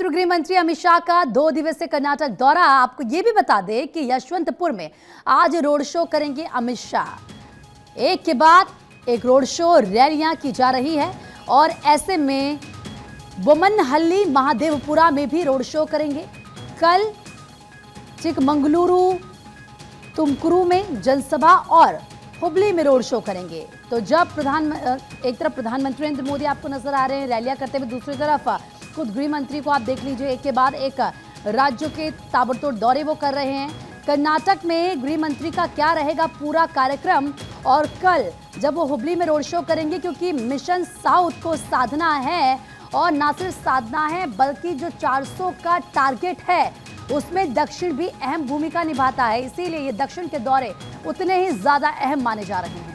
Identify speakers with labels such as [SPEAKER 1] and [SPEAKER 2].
[SPEAKER 1] केंद्रीय गृह मंत्री अमित शाह का 2 दिवसीय कर्नाटक दौरा। आपको ये भी बता दें कि यशवंतपुर में आज रोड शो करेंगे अमित शाह। एक के बाद एक रोड शो रैलियां की जा रही है और ऐसे में बोमनहल्ली महादेवपुरा में भी रोड शो करेंगे। कल चिकमंगलुरु तुमकुरू में जनसभा और हुबली में रोड शो करेंगे। तो जब एक तरफ प्रधानमंत्री नरेंद्र मोदी आपको नजर आ रहे हैं रैलियां करते हुए, दूसरी तरफ खुद गृह मंत्री को आप देख लीजिए, एक के बाद एक राज्यों के ताबड़तोड़ दौरे वो कर रहे हैं। कर्नाटक में गृह मंत्री का क्या रहेगा पूरा कार्यक्रम, और कल जब वो हुबली में रोड शो करेंगे, क्योंकि मिशन साउथ को साधना है और ना सिर्फ साधना है बल्कि जो 400 का टारगेट है उसमें दक्षिण भी अहम भूमिका निभाता है, इसीलिए ये दक्षिण के दौरे उतने ही ज्यादा अहम माने जा रहे हैं।